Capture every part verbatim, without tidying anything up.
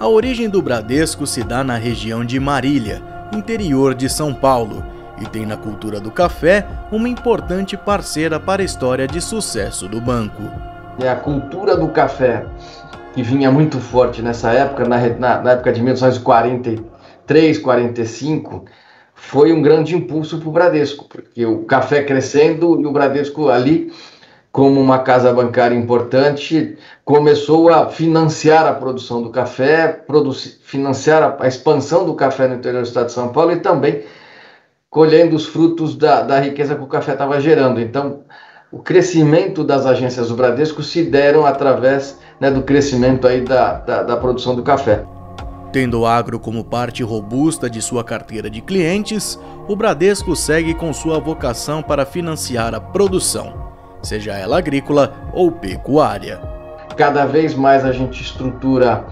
A origem do Bradesco se dá na região de Marília, interior de São Paulo, e tem na cultura do café uma importante parceira para a história de sucesso do banco. É a cultura do café, que vinha muito forte nessa época, na, na, na época de mil novecentos e quarenta e três, quarenta e cinco, foi um grande impulso para o Bradesco, porque o café crescendo e o Bradesco ali, como uma casa bancária importante, começou a financiar a produção do café, produ financiar a, a expansão do café no interior do estado de São Paulo e também colhendo os frutos da, da riqueza que o café estava gerando. Então, o crescimento das agências do Bradesco se deram através, né, do crescimento aí da, da, da produção do café. Tendo o agro como parte robusta de sua carteira de clientes, o Bradesco segue com sua vocação para financiar a produção, seja ela agrícola ou pecuária. Cada vez mais a gente estrutura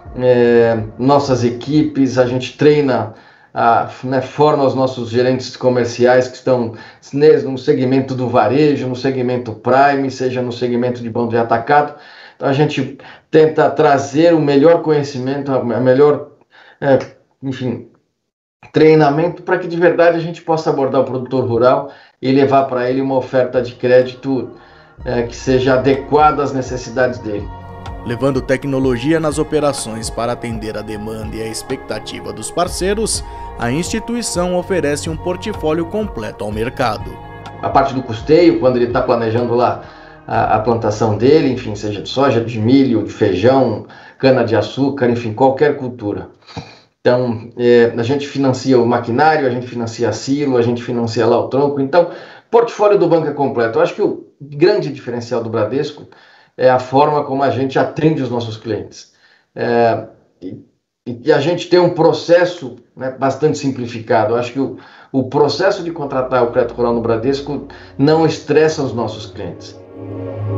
é, nossas equipes, a gente treina, a, né, forma os nossos gerentes comerciais que estão no segmento do varejo, no segmento prime, seja no segmento de bando e atacado. Então a gente tenta trazer o melhor conhecimento, a melhor, é, enfim, treinamento para que de verdade a gente possa abordar o produtor rural e levar para ele uma oferta de crédito é, que seja adequada às necessidades dele. Levando tecnologia nas operações para atender a demanda e a expectativa dos parceiros, a instituição oferece um portfólio completo ao mercado. A parte do custeio, quando ele está planejando lá a, a plantação dele, enfim, seja de soja, de milho, de feijão, cana-de-açúcar, enfim, qualquer cultura. Então, é, a gente financia o maquinário, a gente financia a silo, a gente financia lá o tronco. Então, portfólio do banco é completo. Eu acho que o grande diferencial do Bradesco é a forma como a gente atende os nossos clientes. É, e, e a gente tem um processo, né, bastante simplificado. Eu acho que o, o processo de contratar o crédito rural no Bradesco não estressa os nossos clientes.